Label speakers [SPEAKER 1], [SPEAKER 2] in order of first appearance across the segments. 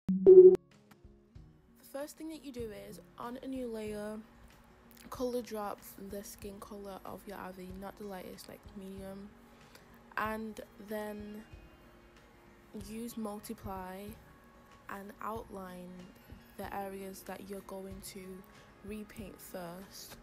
[SPEAKER 1] The first thing that you do is on a new layer, color drop the skin color of your Avi, not the lightest, like medium, and then use multiply and outline the areas that you're going to repaint first.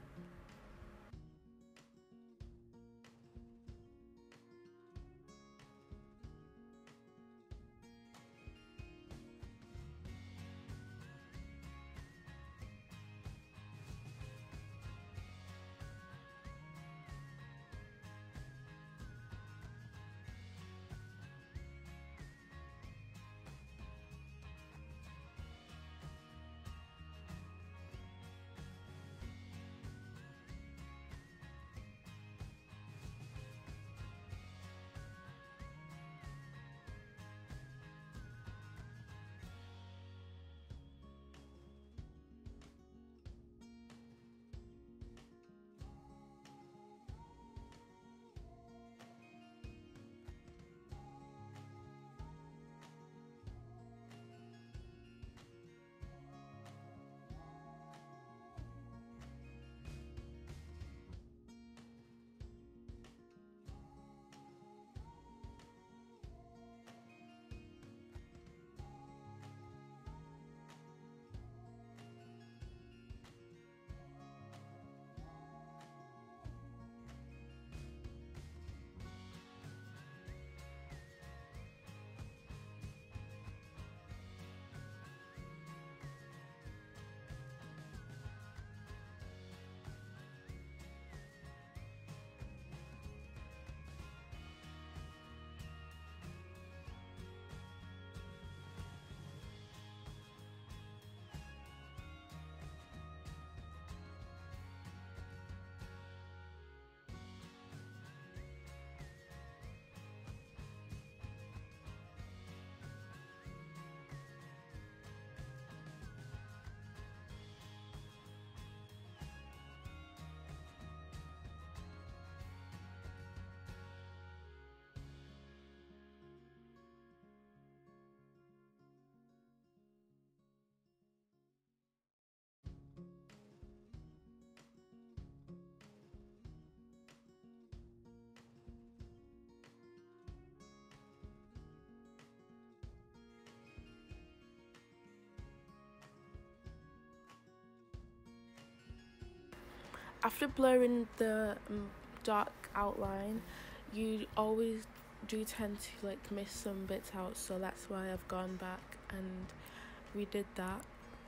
[SPEAKER 1] After blurring the dark outline, you always do tend to like miss some bits out, so that's why I've gone back and redid that.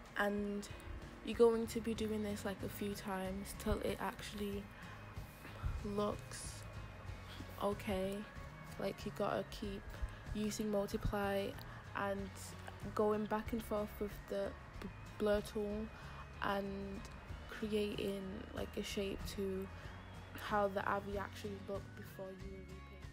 [SPEAKER 1] And you're going to be doing this like a few times till it actually looks okay. Like you gotta keep using multiply and going back and forth with the blur tool and creating like a shape to how the Avi actually looked before you repaint.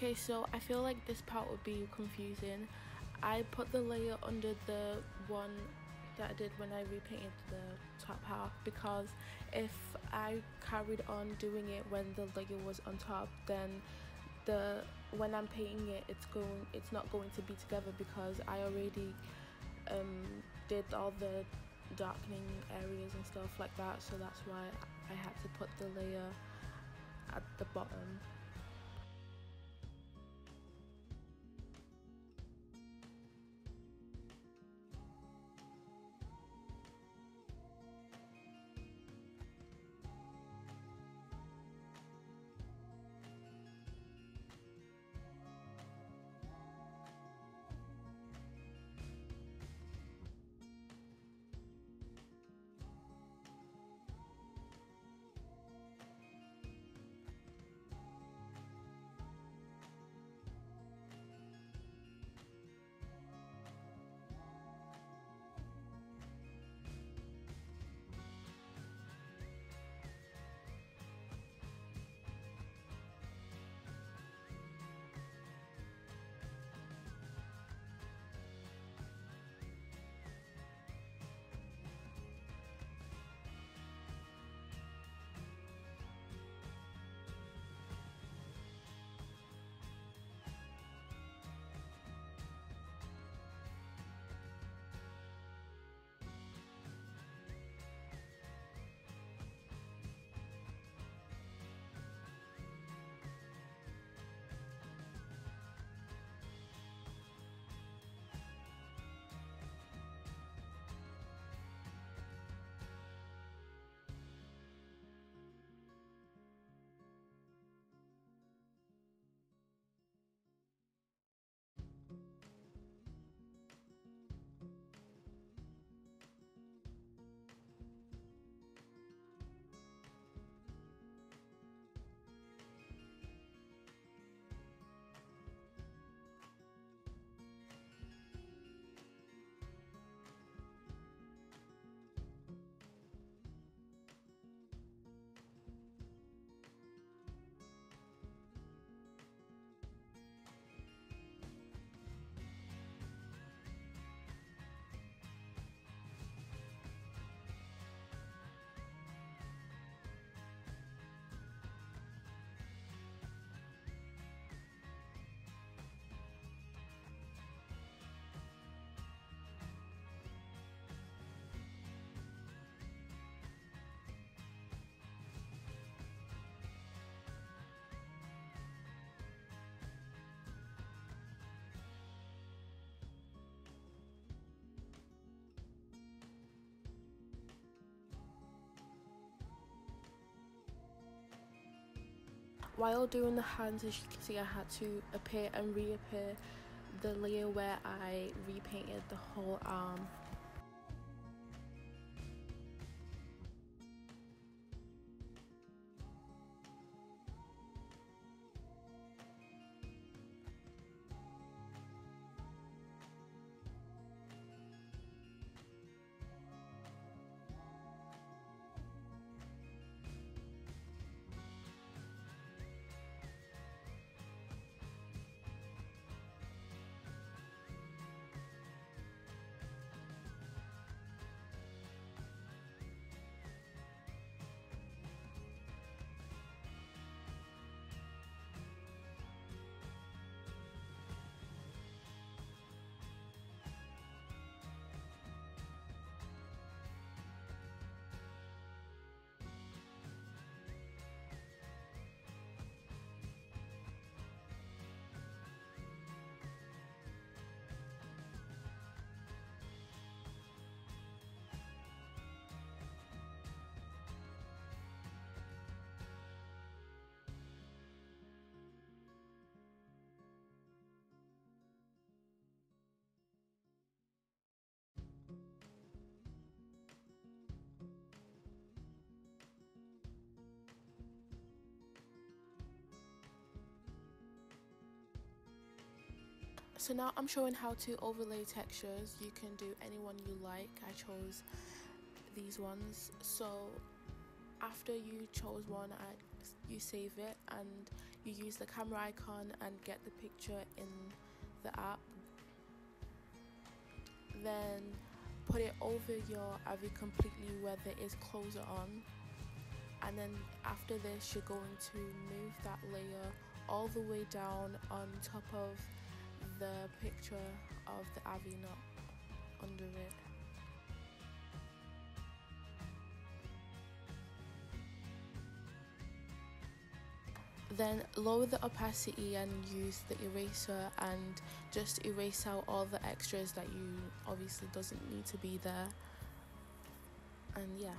[SPEAKER 1] Okay, so I feel like this part would be confusing. I put the layer under the one that I did when I repainted the top half, because if I carried on doing it when the layer was on top, then the when I'm painting it, it's not going to be together, because I already did all the darkening areas and stuff like that. So that's why I had to put the layer at the bottom. While doing the hands, as you can see, I had to appear and reappear the layer where I repainted the whole arm. So now I'm showing how to overlay textures. You can do any one you like. I chose these ones. So after you chose one, you save it and you use the camera icon and get the picture in the app. Then put it over your Avi completely where there is closer on, and then after this you're going to move that layer all the way down on top of the picture of the Avi, not under it. Then lower the opacity and use the eraser and just erase out all the extras that you obviously doesn't need to be there. And yeah.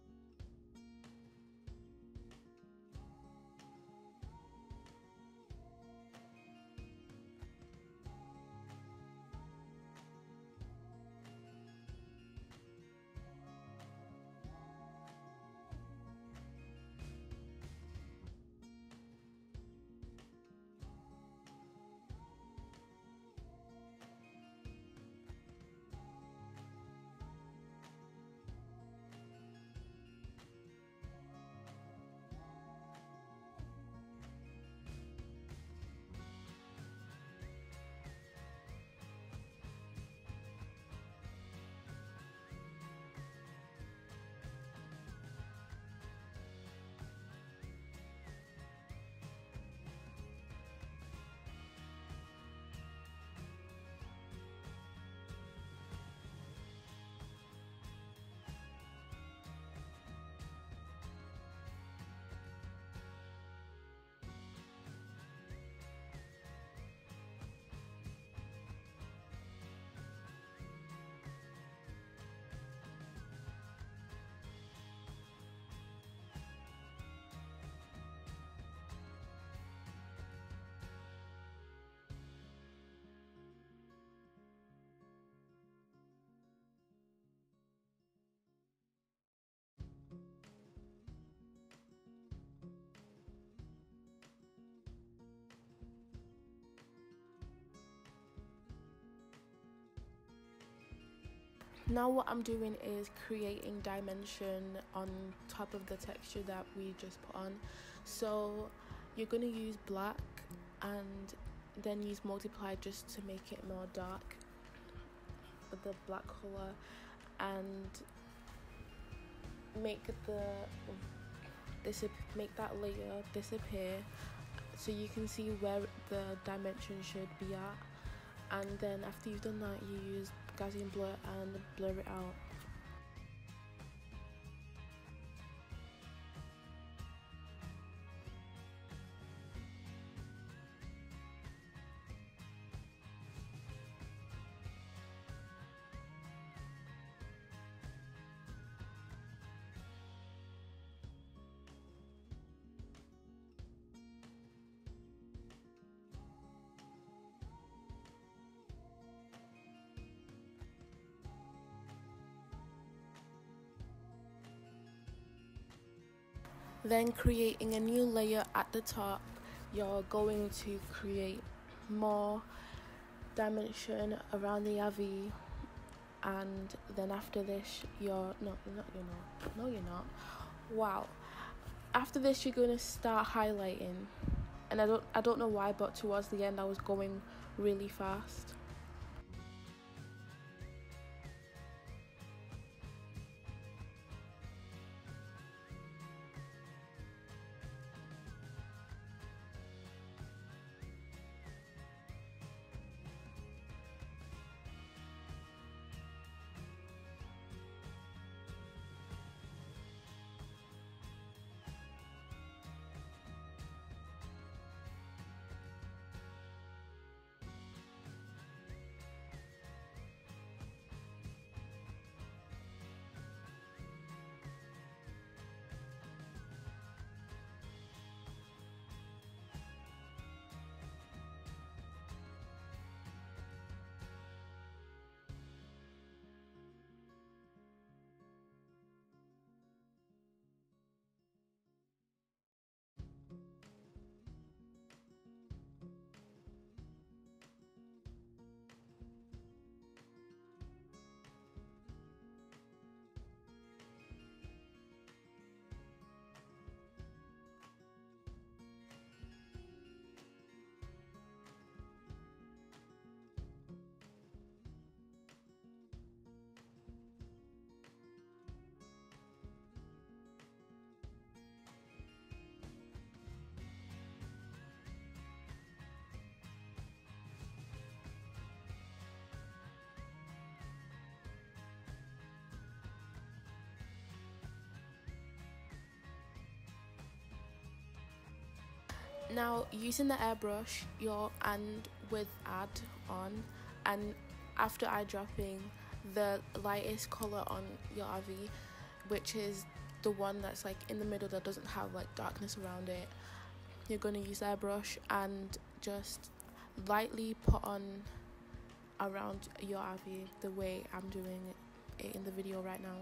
[SPEAKER 1] Now what I'm doing is creating dimension on top of the texture that we just put on. So you're going to use black and then use multiply just to make it more dark, the black color, and make that layer disappear so you can see where the dimension should be at. And then after you've done that, you use Gaussian blur and blur it out. Then creating a new layer at the top, you're going to create more dimension around the Avi, and then after this you're not. Wow. After this you're going to start highlighting, and I don't know why, but towards the end I was going really fast. Now, using the airbrush, and with add on, and after eyedropping the lightest color on your RV, which is the one that's like in the middle that doesn't have like darkness around it, you're going to use airbrush and just lightly put on around your RV the way I'm doing it in the video right now.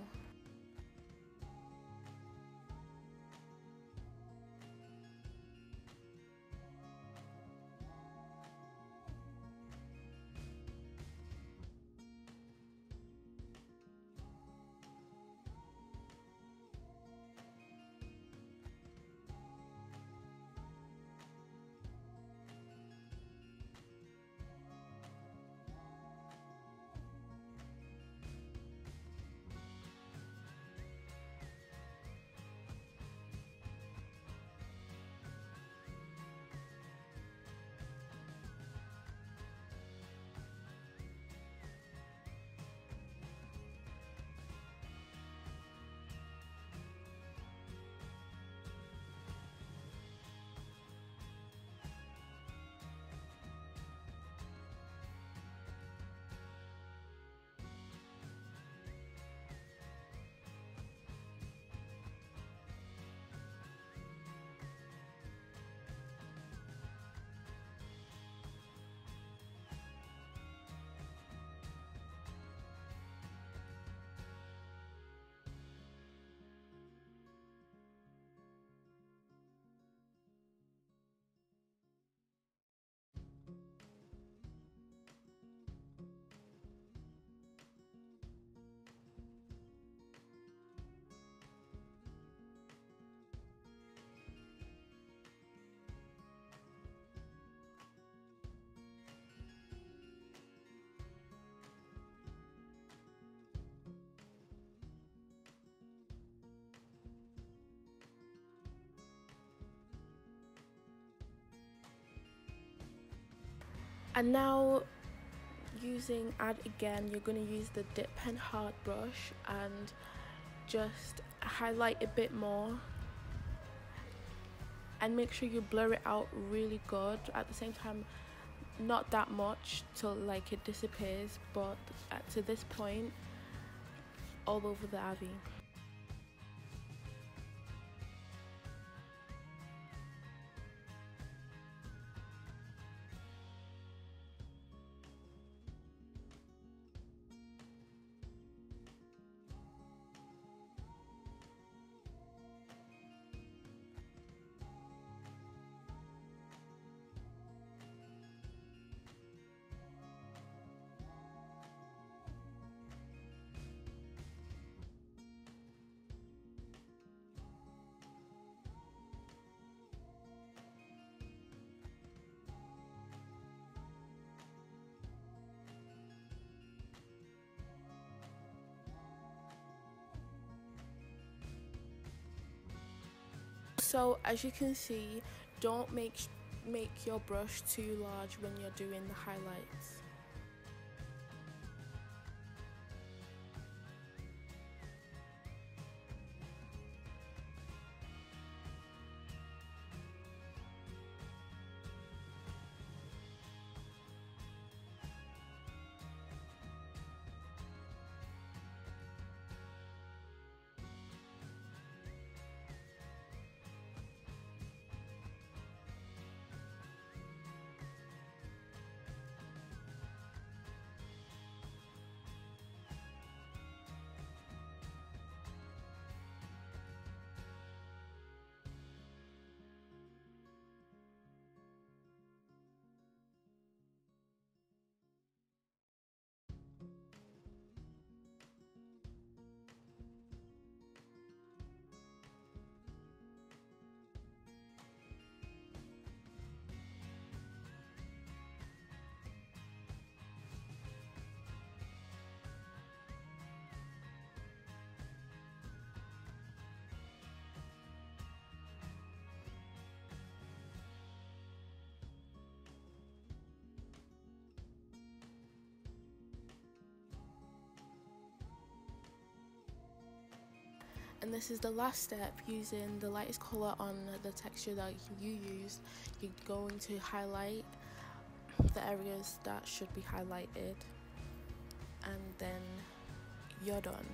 [SPEAKER 1] And now, using add again, you're going to use the dip pen hard brush and just highlight a bit more, and make sure you blur it out really good. At the same time, not that much till like it disappears, but to this point, all over the RV. So as you can see, don't make your brush too large when you're doing the highlights. And this is the last step, using the lightest colour on the texture that you use. You're going to highlight the areas that should be highlighted, and then you're done.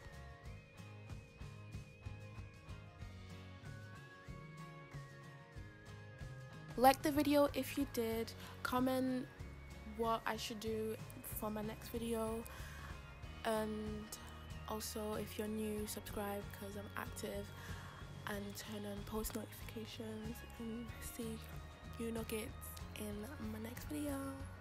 [SPEAKER 1] Like the video if you did, comment what I should do for my next video, and also if you're new, subscribe because I'm active, and turn on post notifications, and see you nuggets in my next video.